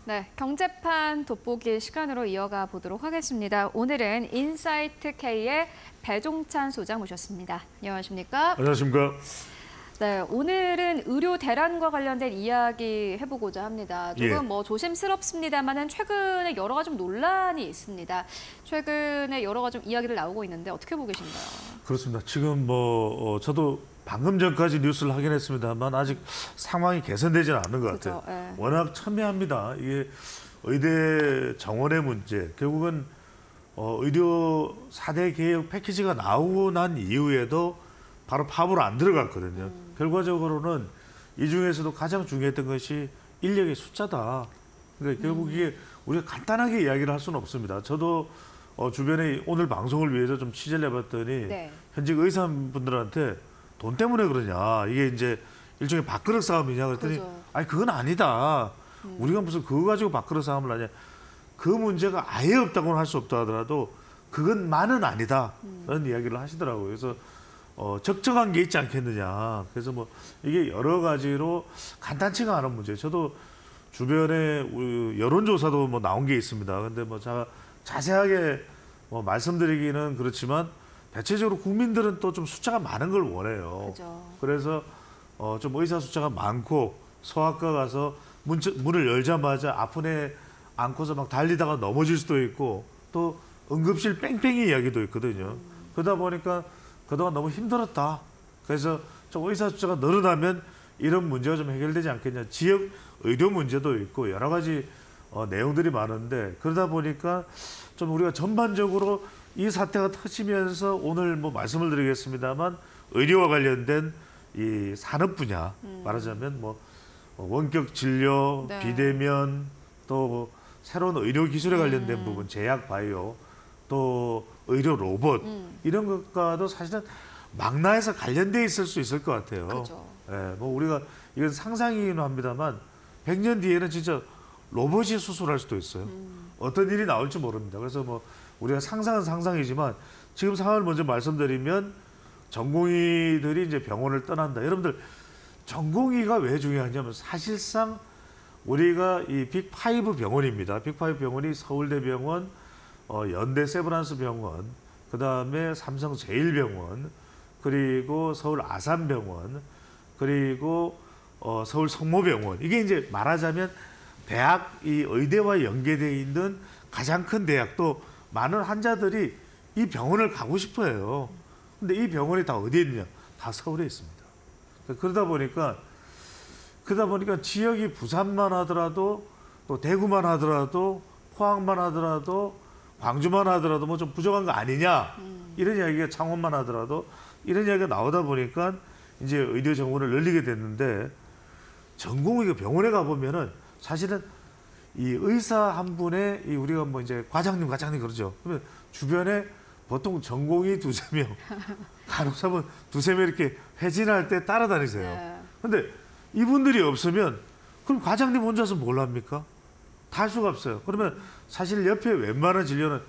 네, 경제판 돋보기 시간으로 이어가 보도록 하겠습니다. 오늘은 인사이트 K의 배종찬 소장 모셨습니다. 안녕하십니까? 안녕하십니까? 네, 오늘은 의료 대란과 관련된 이야기 해보고자 합니다. 조금 조심스럽습니다만은 최근에 여러 가지 좀 논란이 있습니다. 최근에 여러 가지 좀 이야기들 나오고 있는데 어떻게 보고 계신가요? 그렇습니다. 지금 저도 방금 전까지 뉴스를 확인했습니다만 아직 상황이 개선되지는 않는 것 같아요. 네. 워낙 첨예합니다. 이게 의대 정원의 문제, 결국은 의료 4대 개혁 패키지가 나오고 난 이후에도 바로 파업으로 안 들어갔거든요. 결과적으로는 이 중에서도 가장 중요했던 것이 인력의 숫자다. 그러니까 결국 이게 우리가 간단하게 이야기를 할 수는 없습니다. 저도 주변에 오늘 방송을 위해서 좀 취재를 해봤더니 현직 의사분들한테 돈 때문에 그러냐, 이게 이제 일종의 밥그릇 싸움이냐 그랬더니 아니 그건 아니다. 우리가 무슨 그거 가지고 밥그릇 싸움을 하냐. 그 문제가 아예 없다고는 할 수 없다 하더라도 그것만은 아니다 라는 이야기를 하시더라고요. 그래서 적정한 게 있지 않겠느냐. 그래서 이게 여러 가지로 간단치가 않은 문제. 저도 주변에 여론조사도 나온 게 있습니다. 근데 제가 자세하게 말씀드리기는 그렇지만 대체적으로 국민들은 또 좀 숫자가 많은 걸 원해요. 그죠. 그래서 좀 의사 숫자가 많고 소아과 가서 문을 열자마자 아픈 애 안고서 막 달리다가 넘어질 수도 있고 또 응급실 뺑뺑이 이야기도 있거든요. 그러다 보니까 그동안 너무 힘들었다. 그래서 좀 의사 숫자가 늘어나면 이런 문제가 좀 해결되지 않겠냐. 지역 의료 문제도 있고 여러 가지 내용들이 많은데 그러다 보니까 좀 우리가 전반적으로 이 사태가 터지면서 오늘 말씀을 드리겠습니다만 의료와 관련된 이 산업 분야 말하자면 원격 진료, 비대면 또 새로운 의료 기술에 관련된 부분, 제약 바이오 또 의료 로봇 이런 것과도 사실은 망라해서 관련돼 있을 수 있을 것 같아요. 그렇죠. 예, 우리가 이건 상상이긴 합니다만 100년 뒤에는 진짜 로봇이 수술할 수도 있어요. 어떤 일이 나올지 모릅니다. 그래서 우리가 상상은 상상이지만 지금 상황을 먼저 말씀드리면 전공의들이 이제 병원을 떠난다. 여러분들 전공의가 왜 중요하냐면 사실상 우리가 이 빅5 병원입니다. 빅5 병원이 서울대병원, 연대 세브란스 병원, 그다음에 삼성제일병원, 그리고 서울 아산병원, 그리고 서울 성모병원. 이게 이제 말하자면 대학 이 의대와 연계되어 있는 가장 큰 대학, 또 많은 환자들이 이 병원을 가고 싶어해요. 근데 이 병원이 다 어디에 있느냐? 다 서울에 있습니다. 그러다 보니까 지역이 부산만 하더라도 또 대구만 하더라도 포항만 하더라도 광주만 하더라도 좀 부족한 거 아니냐, 이런 이야기가 창원만 하더라도 이런 이야기가 나오다 보니까 이제 의료 정원을 늘리게 됐는데, 전공의가 병원에 가보면은 사실은 이 의사 한 분의 우리가 이제 과장님 그러죠. 그러면 주변에 보통 전공의 두세 명, 간호사분 두세 명 이렇게 회진할 때 따라다니세요. 근데 이분들이 없으면 그럼 과장님 혼자서 뭘 합니까? 다 할 수가 없어요. 그러면 사실 옆에 웬만한 진료는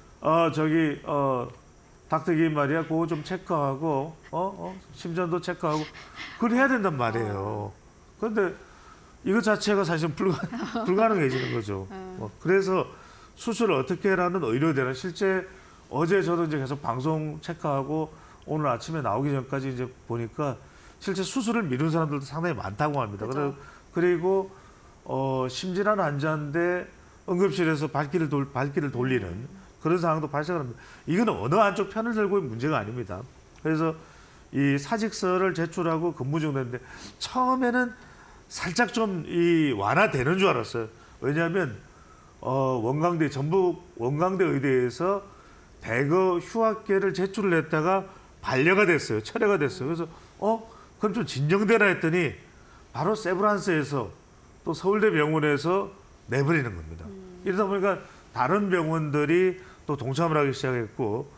닥터기 말이야, 그거 좀 체크하고 심전도 체크하고 그걸 해야 된단 말이에요. 그런데 이거 자체가 사실 불가능해지는 거죠. 그래서 수술을 어떻게 하라는 의료대란, 실제 어제 저도 이제 계속 방송 체크하고 오늘 아침에 나오기 전까지 이제 보니까 실제 수술을 미룬 사람들도 상당히 많다고 합니다. 그렇죠. 그리고 심진한 환자인데 응급실에서 발길을 돌리는 그런 상황도 발생합니다. 이거는 어느 한쪽 편을 들고의 문제가 아닙니다. 그래서 이 사직서를 제출하고 근무 중인데 처음에는 살짝 좀 완화되는 줄 알았어요. 왜냐하면 전북 원광대 의대에서 대거 휴학계를 제출을 했다가 반려가 됐어요. 철회가 됐어요. 그래서 그럼 좀 진정되나 했더니 바로 세브란스에서 또 서울대병원에서 내버리는 겁니다. 이러다 보니까 다른 병원들이 또 동참을 하기 시작했고,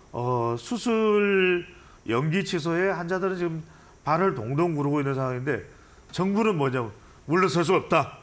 수술 연기 취소에 환자들은 지금 발을 동동 구르고 있는 상황인데, 정부는 뭐냐면 물러설 수 없다.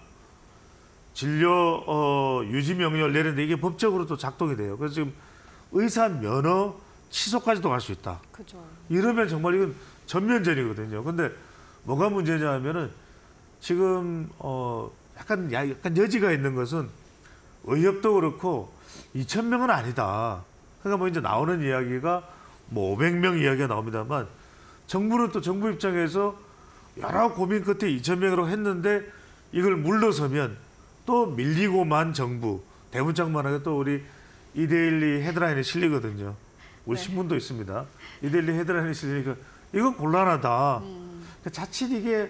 진료 유지 명령을 내렸는데 이게 법적으로 또 작동이 돼요. 그래서 지금 의사 면허 취소까지도 갈 수 있다. 그죠. 이러면 정말 이건 전면전이거든요. 근데 뭐가 문제냐 하면은 지금 약간 여지가 있는 것은 의협도 그렇고 2,000명은 아니다. 그러니까 뭐 이제 나오는 이야기가 뭐 500명 이야기가 나옵니다만 정부는 또 정부 입장에서 여러 고민 끝에 2,000명으로 했는데 이걸 물러서면 또 밀리고만 정부 대문짝만하게 또 우리 이데일리 헤드라인에 실리거든요. 우리 네. 신문도 있습니다. 이데일리 헤드라인에 실리니까 이건 곤란하다. 그러니까 자칫 이게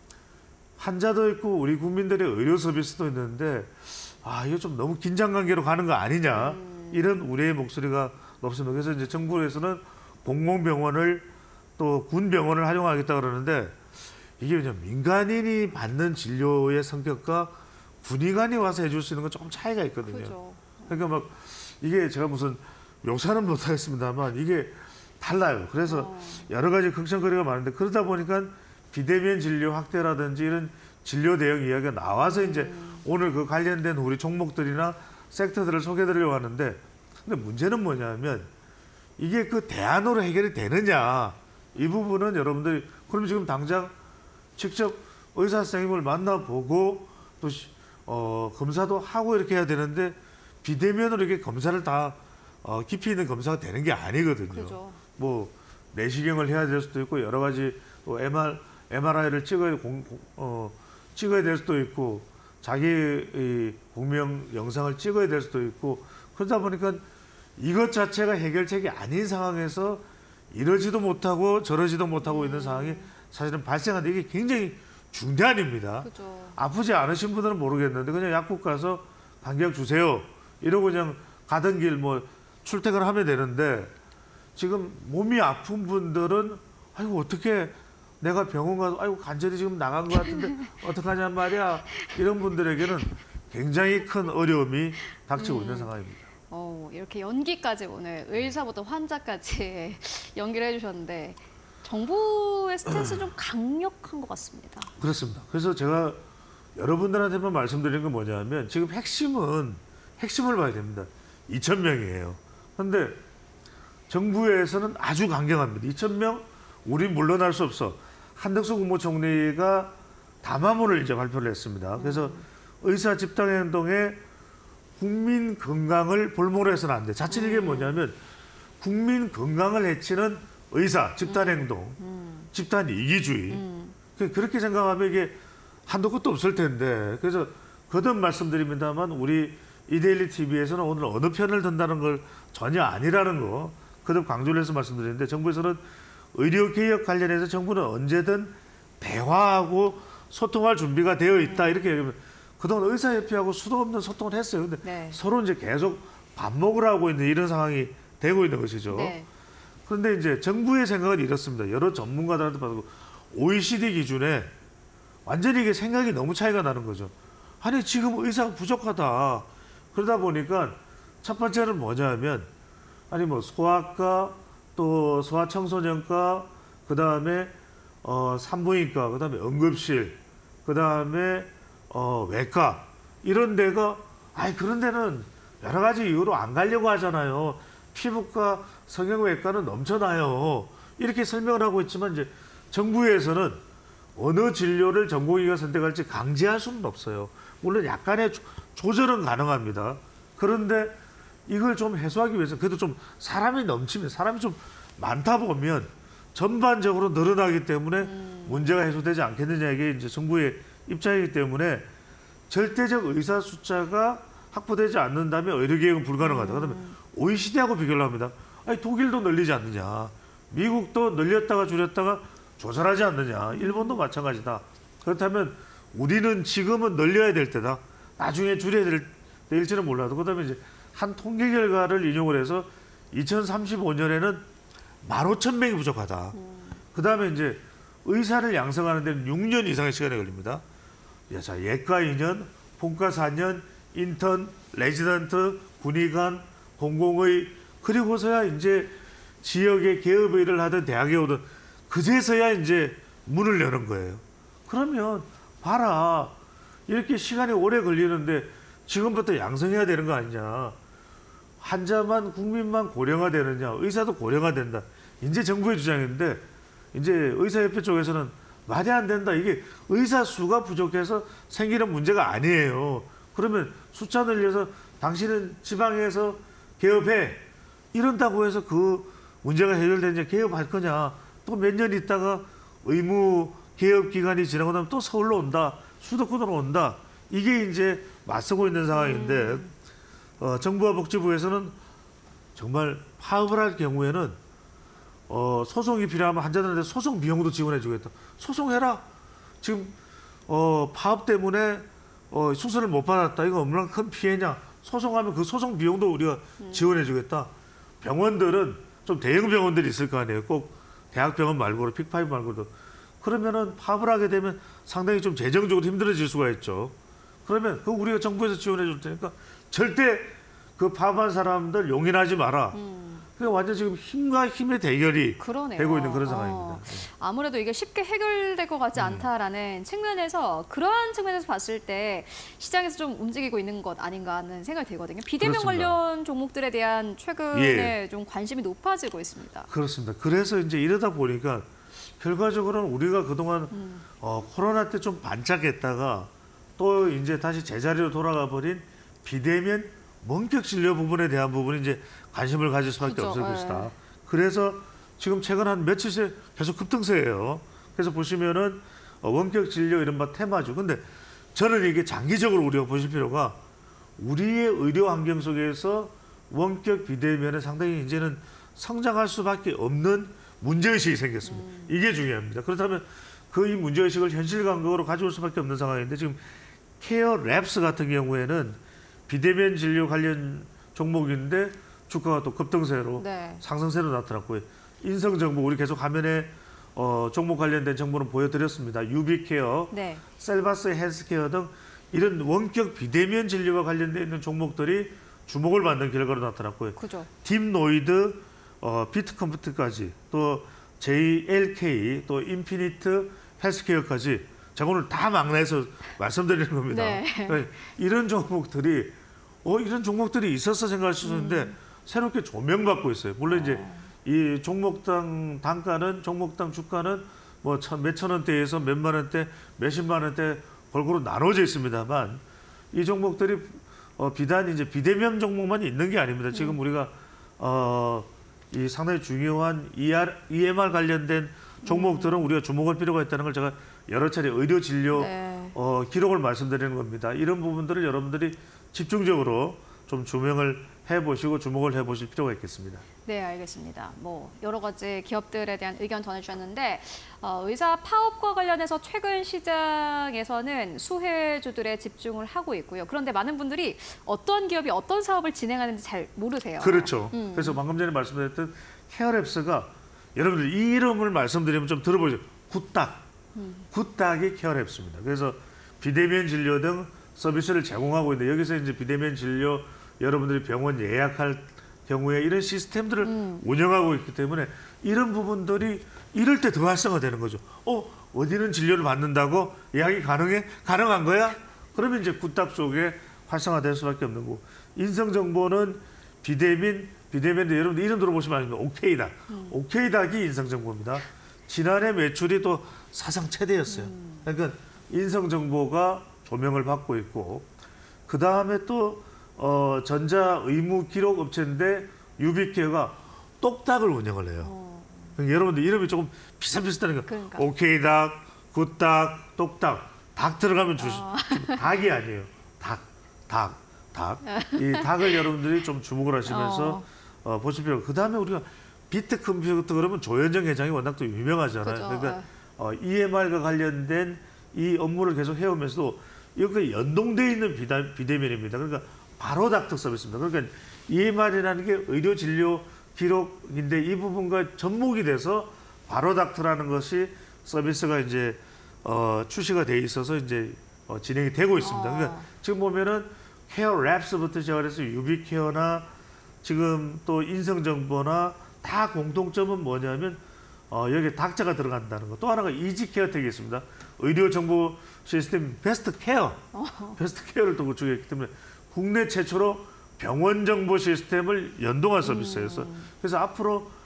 환자도 있고 우리 국민들의 의료 서비스도 있는데 이거 좀 너무 긴장 관계로 가는 거 아니냐 이런 우려의 목소리가 높습니다. 그래서 이제 정부에서는 공공병원을 또 군병원을 활용하겠다 그러는데 이게 그냥 민간인이 받는 진료의 성격과 군의관이 와서 해줄 수 있는 건 조금 차이가 있거든요. 그죠. 그러니까 막 이게 제가 무슨 묘사는 못하겠습니다만 이게 달라요. 그래서 여러 가지 걱정거리가 많은데 그러다 보니까 비대면 진료 확대라든지 이런 진료 대응 이야기가 나와서 이제 오늘 그 관련된 우리 종목들이나 섹터들을 소개드리려고 하는데 근데 문제는 뭐냐면 이게 그 대안으로 해결이 되느냐 이 부분은 여러분들이 그럼 지금 당장 직접 의사 선생님을 만나보고 또 검사도 하고 이렇게 해야 되는데 비대면으로 이렇게 검사를 다 깊이 있는 검사가 되는 게 아니거든요. 그죠. 뭐 내시경을 해야 될 수도 있고 여러 가지 또 MRI를 찍어야 될 수도 있고 자기 이 공명 영상을 찍어야 될 수도 있고 그러다 보니까 이것 자체가 해결책이 아닌 상황에서 이러지도 못하고 저러지도 못하고 있는 상황이 사실은 발생하는데 이게 굉장히 중대한 일입니다. 그죠. 아프지 않으신 분들은 모르겠는데 그냥 약국 가서 간격 주세요 이러고 그냥 가던 길 뭐 출퇴근을 하면 되는데 지금 몸이 아픈 분들은 아이고 어떻게 내가 병원 가서 아이고 관절이 지금 나간 것 같은데 어떡하냔 말이야 이런 분들에게는 굉장히 큰 어려움이 닥치고 있는 상황입니다. 이렇게 연기까지 오늘 의사부터 환자까지 연기를 해주셨는데 정부의 스탠스 좀 강력한 것 같습니다. 그렇습니다. 그래서 제가 여러분들한테만 말씀드리는 건 뭐냐면 지금 핵심을 봐야 됩니다. 2,000명이에요. 그런데 정부에서는 아주 강경합니다. 2,000명 우리 물러날 수 없어. 한덕수 국무총리가 담화문을 이제 발표를 했습니다. 그래서 의사 집단행동에 국민 건강을 볼모로 해서는 안 돼. 자칫 이게 뭐냐면 국민 건강을 해치는 의사 집단행동, 집단 이기주의. 그렇게 생각하면 이게 한도 끝도 없을 텐데. 그래서 거듭 말씀드립니다만 우리 이데일리 TV에서는 오늘 어느 편을 든다는 걸 전혀 아니라는 거 거듭 강조를 해서 말씀드리는데 정부에서는 의료개혁 관련해서 정부는 언제든 대화하고 소통할 준비가 되어 있다 이렇게 얘기하면 그동안 의사협회하고 수도 없는 소통을 했어요. 근데 네. 서로 이제 계속 밥 먹으러 하고 있는 이런 상황이 되고 있는 것이죠. 네. 그런데 이제 정부의 생각은 이렇습니다. 여러 전문가들한테 받고 OECD 기준에 완전히 이게 생각이 너무 차이가 나는 거죠. 아니 지금 의사가 부족하다. 그러다 보니까 첫 번째는 뭐냐면 아니 뭐 소아과 또 소아청소년과 그다음에 산부인과 그다음에 응급실 그다음에 외과 이런 데가 그런 데는 여러 가지 이유로 안 가려고 하잖아요. 피부과 성형외과는 넘쳐나요. 이렇게 설명을 하고 있지만 이제 정부에서는 어느 진료를 전공의가 선택할지 강제할 수는 없어요. 물론 약간의 조절은 가능합니다. 그런데 이걸 좀 해소하기 위해서 그래도 좀 사람이 넘치면 사람이 좀 많다 보면 전반적으로 늘어나기 때문에 문제가 해소되지 않겠느냐 이게 이제 정부의 입장이기 때문에 절대적 의사 숫자가 확보되지 않는다면 의료개혁은 불가능하다. 그러면 OECD하고 비교를 합니다. 아니 독일도 늘리지 않느냐, 미국도 늘렸다가 줄였다가 조절하지 않느냐, 일본도 마찬가지다. 그렇다면 우리는 지금은 늘려야 될 때다. 나중에 줄여야 될지는 몰라도 그다음에 이제 한 통계 결과를 인용을 해서 2035년에는 15,000명이 부족하다. 그다음에 이제 의사를 양성하는 데는 6년 이상의 시간이 걸립니다. 자, 예과 2년, 본과 4년, 인턴, 레지던트, 군의관, 공공의 그리고서야 이제 지역의 개업의 일을 하든 대학에 오든 그제서야 이제 문을 여는 거예요. 그러면 봐라. 이렇게 시간이 오래 걸리는데 지금부터 양성해야 되는 거 아니냐. 환자만 국민만 고령화되느냐. 의사도 고령화된다. 이제 정부의 주장인데 이제 의사협회 쪽에서는 말이 안 된다. 이게 의사 수가 부족해서 생기는 문제가 아니에요. 그러면 숫자 늘려서 당신은 지방에서 개업해. 이런다고 해서 그 문제가 해결되냐, 개업할 거냐. 또 몇 년 있다가 의무 개업 기간이 지나고 나면 또 서울로 온다. 수도권으로 온다. 이게 이제 맞서고 있는 상황인데 정부와 복지부에서는 정말 파업을 할 경우에는 소송이 필요하면 환자들한테 소송 비용도 지원해 주겠다. 소송해라. 지금 파업 때문에 수술을 못 받았다. 이거 얼마나 큰 피해냐. 소송하면 그 소송 비용도 우리가 지원해 주겠다. 병원들은 좀 대형 병원들이 있을 거 아니에요. 꼭 대학병원 말고도 픽5 말고도. 그러면은 파업을 하게 되면 상당히 좀 재정적으로 힘들어질 수가 있죠. 그러면 그 우리가 정부에서 지원해 줄 테니까 절대 그 파업한 사람들 용인하지 마라. 그러니까 완전 지금 힘과 힘의 대결이 그러네요. 되고 있는 그런 상황입니다. 아무래도 이게 쉽게 해결될 것 같지 않다라는 측면에서 그러한 측면에서 봤을 때 시장에서 좀 움직이고 있는 것 아닌가 하는 생각이 들거든요. 비대면 그렇습니다. 관련 종목들에 대한 최근에 좀 관심이 높아지고 있습니다. 그렇습니다. 그래서 이제 이러다 보니까 결과적으로는 우리가 그동안 코로나 때 좀 반짝했다가 또 이제 다시 제자리로 돌아가 버린 비대면 원격 진료 부분에 대한 부분이 이제 관심을 가질 수밖에 그죠, 없을 예. 것이다. 그래서 지금 최근 한 며칠 새 계속 급등세예요. 그래서 보시면은 원격 진료 이른바 테마주. 근데 저는 이게 장기적으로 우리가 보실 필요가 우리의 의료 환경 속에서 원격 비대면에 상당히 이제는 성장할 수밖에 없는 문제의식이 생겼습니다. 이게 중요합니다. 그렇다면 그 이 문제의식을 현실감각으로 가져올 수밖에 없는 상황인데 지금 케어 랩스 같은 경우에는 비대면 진료 관련 종목인데 주가가 또 급등세로 네. 상승세로 나타났고요. 인성정보 우리 계속 화면에 종목 관련된 정보는 보여드렸습니다. 유비케어, 네. 셀바스 헬스케어 등 이런 원격 비대면 진료와 관련되어 있는 종목들이 주목을 받는 결과로 나타났고요. 그죠. 딥노이드, 비트컴퓨터까지 또 JLK, 또 인피니트 헬스케어까지 제가 오늘 다 막내서 말씀드리는 겁니다. 네. 그러니까 이런 종목들이 이런 종목들이 있었어 생각할 수 있는데 새롭게 조명받고 있어요. 물론 이제 이 종목당 단가는 종목당 주가는 뭐 몇천 원대에서 몇만 원대, 몇십만 원대 골고루 나눠져 있습니다만 이 종목들이 비단 이제 비대면 종목만 있는 게 아닙니다. 지금 우리가 이 상당히 중요한 EMR 관련된 종목들은 우리가 주목할 필요가 있다는 걸 제가 여러 차례 의료 진료 네. 기록을 말씀드리는 겁니다. 이런 부분들을 여러분들이 집중적으로 좀 조명을 해보시고 주목을 해보실 필요가 있겠습니다. 네, 알겠습니다. 뭐 여러 가지 기업들에 대한 의견 전해주셨는데 의사 파업과 관련해서 최근 시장에서는 수혜주들에 집중을 하고 있고요. 그런데 많은 분들이 어떤 기업이 어떤 사업을 진행하는지 잘 모르세요. 그렇죠. 그래서 방금 전에 말씀드렸던 케어랩스가 여러분들 이 이름을 말씀드리면 좀 들어보죠. 굿닥. 굿닥이 케어랩스입니다. 그래서 비대면 진료 등 서비스를 제공하고 있는데 여기서 이제 비대면 진료 여러분들이 병원 예약할 경우에 이런 시스템들을 운영하고 있기 때문에 이런 부분들이 이럴 때 더 활성화되는 거죠. 어디는 진료를 받는다고 예약이 가능해? 가능한 거야? 그러면 이제 굿닥 쪽에 활성화될 수밖에 없는 거고 인성정보는 비대면인데 여러분들 이름 들어보시면 아닙니다. 오케이닥. 오케이닥이 인성정보입니다. 지난해 매출이 또 사상 최대였어요. 그러니까 인성정보가 조명을 받고 있고 그 다음에 또 전자 의무 기록 업체인데 유비케어가 똑딱을 운영을 해요. 그러니까 여러분들 이름이 조금 비슷비슷하니까 그러니까. 오케이닥, 굿닥, 똑딱 닭 들어가면 닭이 아니에요. 닭. 이 닭을 여러분들이 좀 주목을 하시면서 보실 필요가. 그 다음에 우리가 비트컴퓨터 그러면 조현정 회장이 워낙 또 유명하잖아요. 그죠. 그러니까 EMR과 관련된 이 업무를 계속 해오면서도 이렇게 연동되어 있는 비대면입니다. 그러니까 바로 닥터 서비스입니다. 그러니까 EMR이라는 게 의료 진료 기록인데 이 부분과 접목이 돼서 바로 닥터라는 것이 서비스가 이제 출시가 돼 있어서 이제 진행이 되고 있습니다. 그러니까 지금 보면은 케어 랩스부터 시작해서 유비케어나 지금 또 인성정보나 다 공통점은 뭐냐면 여기에 닥자가 들어간다는 거. 또 하나가 이지케어텍이 있습니다. 의료정보 시스템 베스트케어. 베스트케어를 또 구축했기 때문에 국내 최초로 병원 정보 시스템을 연동한 서비스에서 그래서 앞으로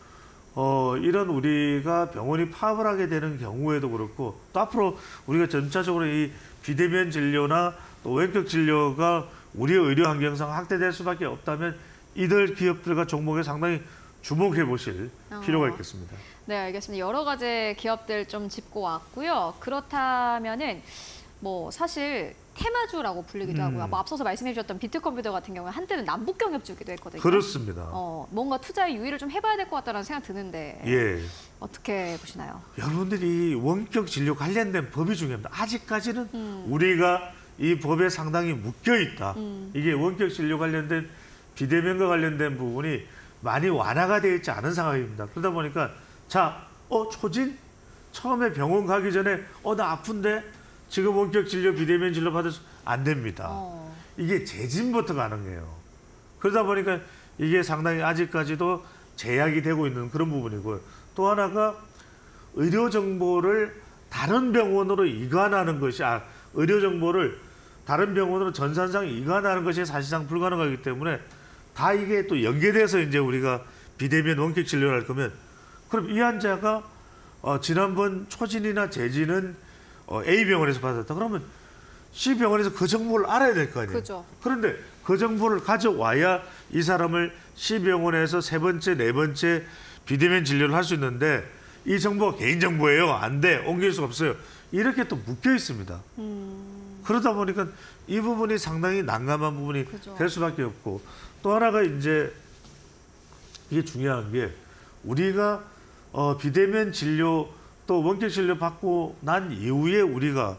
이런 우리가 병원이 파업을 하게 되는 경우에도 그렇고 또 앞으로 우리가 점차적으로 이 비대면 진료나 또 원격 진료가 우리의 의료 환경상 확대될 수밖에 없다면 이들 기업들과 종목에 상당히 주목해 보실 필요가 있겠습니다. 네, 알겠습니다. 여러 가지 기업들 좀 짚고 왔고요. 그렇다면은 뭐 사실 테마주라고 불리기도 하고요. 뭐 앞서서 말씀해 주셨던 비트컴퓨터 같은 경우에 한때는 남북 경협주기도 했거든요. 그렇습니다. 뭔가 투자의 유의를 좀 해봐야 될 것 같다는 생각 드는데 예. 어떻게 보시나요? 여러분들이 원격 진료 관련된 법이 중요합니다. 아직까지는 우리가 이 법에 상당히 묶여 있다. 이게 원격 진료 관련된 비대면과 관련된 부분이 많이 완화가 되어 있지 않은 상황입니다. 그러다 보니까 자, 초진? 처음에 병원 가기 전에 나 아픈데 지금 원격 진료, 비대면 진료 받을 수 안 됩니다. 이게 재진부터 가능해요. 그러다 보니까 이게 상당히 아직까지도 제약이 되고 있는 그런 부분이고요. 또 하나가 의료 정보를 다른 병원으로 이관하는 것이 의료 정보를 다른 병원으로 전산상 이관하는 것이 사실상 불가능하기 때문에 다 이게 또 연계돼서 이제 우리가 비대면 원격 진료를 할 거면 그럼 이 환자가 지난번 초진이나 재진은 A 병원에서 받았다. 그러면 C 병원에서 그 정보를 알아야 될 거 아니에요. 그죠. 그런데 그 정보를 가져와야 이 사람을 C 병원에서 세 번째, 네 번째 비대면 진료를 할 수 있는데 이 정보가 개인정보예요. 안 돼. 옮길 수가 없어요. 이렇게 또 묶여 있습니다. 그러다 보니까 이 부분이 상당히 난감한 부분이 그죠. 될 수밖에 없고 또 하나가 이제 이게 중요한 게 우리가 비대면 진료 또 원격 진료 받고 난 이후에 우리가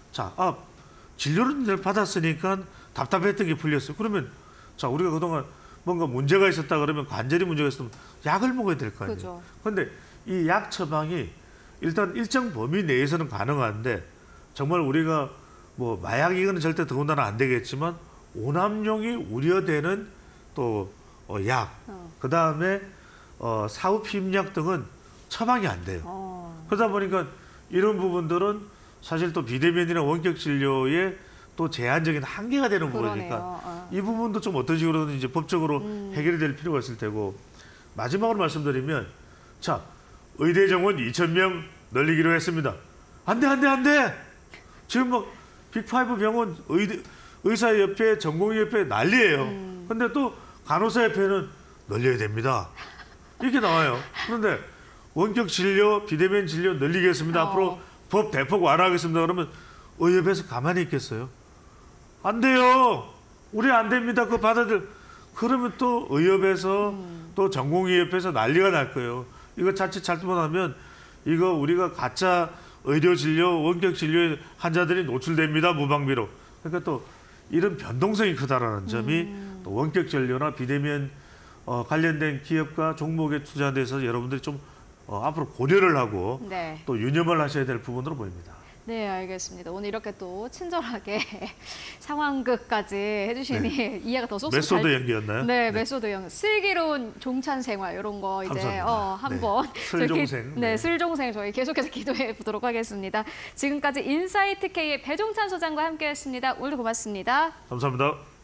진료를 받았으니까 답답했던 게 풀렸어요. 그러면 우리가 그동안 뭔가 문제가 있었다 그러면 관절이 문제가 있으면 약을 먹어야 될 거 아니에요. 그런데 이 약 처방이 일단 일정 범위 내에서는 가능한데 정말 우리가 뭐 마약 이거는 절대 더군다나 안 되겠지만 오남용이 우려되는 또 약, 그 다음에 사후 피임약 등은 처방이 안 돼요. 그러다 보니까 이런 부분들은 사실 또 비대면이나 원격 진료에 또 제한적인 한계가 되는 부분이니까 이 부분도 좀 어떤 식으로든 이제 법적으로 해결이 될 필요가 있을 테고 마지막으로 말씀드리면 의대 정원 2,000명 늘리기로 했습니다. 안 돼. 지금 뭐 빅5 병원 의사협회, 전공의협회 난리예요. 근데 또 간호사협회는 늘려야 됩니다. 이렇게 나와요. 그런데 원격 진료, 비대면 진료 늘리겠습니다. 앞으로 법 대폭 완화하겠습니다. 그러면 의협에서 가만히 있겠어요? 안 돼요. 우리 안 됩니다. 그거 그러면 또 의협에서 또 전공의협에서 난리가 날 거예요. 이거 자칫 잘못하면 이거 우리가 가짜 의료 진료, 원격 진료에 환자들이 노출됩니다. 무방비로. 그러니까 또 이런 변동성이 크다라는 점이 또 원격 진료나 비대면 관련된 기업과 종목에 투자한 데서 여러분들이 좀 앞으로 고려를 하고 네. 또 유념을 하셔야 될 부분으로 보입니다. 네, 알겠습니다. 오늘 이렇게 또 친절하게 상황극까지 해주시니 이해가 더 쏙쏙 메소드 연기였나요? 네, 메소드 연기. 슬기로운 종찬 생활 이런 거 이제 한번 슬종생. 슬종생 저희 계속해서 기도해 보도록 하겠습니다. 지금까지 인사이트 K의 배종찬 소장과 함께했습니다. 오늘 고맙습니다. 감사합니다.